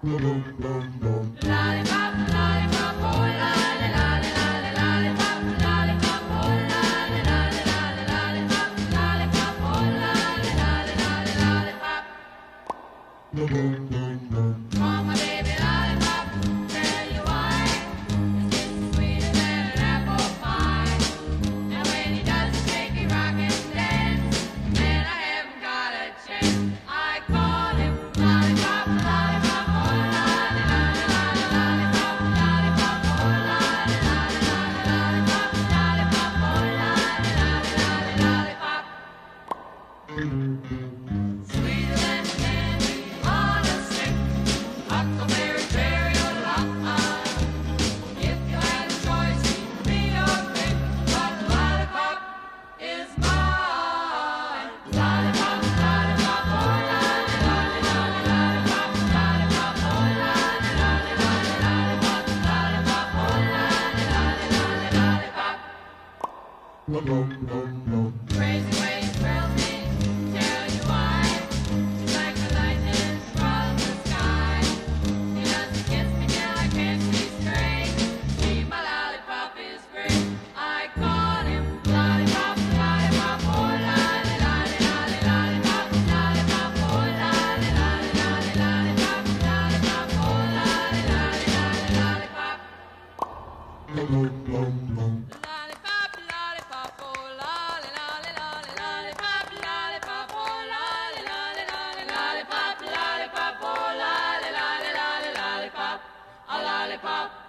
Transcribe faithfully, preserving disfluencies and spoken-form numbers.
Lollipop, lollipop, oh lolly, lolly, lolly, lollipop, lollipop, oh lolly, lolly, lolly, lollipop, lollipop, oh lolly, lolly, lolly, lollipop. Oh my baby lollipop, tell you why, it's just sweeter than an apple pie. And when he does the shaky rock and dance, then I haven't got a chance. I call him lollipop, lollipop, oh lolly, lolly, lolly, lollipop, lollipop, oh lolly, lolly, lolly, lollipop, lollipop, oh lolly, lolly, lolly, lollipop. Sweeter than candy on a stick, huckleberry cherry or lolly. If you had a choice, he'd be your pick, but lollipop is mine. Lollipop, lollipop, oh lolly, lolly, lolly, lollipop, lollipop, oh lolly, lolly, lolly, lollipop, lollipop, oh lolly, lolly, lolly, lollipop. Crazy way he thrills me, tell you why. Just like the lightning from the sky. He doesn't kiss me till I can't see straight. Gee, my lollipop is great. I call him lollipop, lollipop, oh lolly, lolly, lolly, lollipop, lollipop, oh lolly, lolly, lolly, lollipop, lollipop, oh lolly, lolly, lolly, lollipop. Lollipop, lollipop, oh lolly, lolly, lolly, lollipop, lollipop, oh lolly, lolly, lolly, lollipop, lollipop, oh lolly, lolly, lolly, lollipop, a lollipop.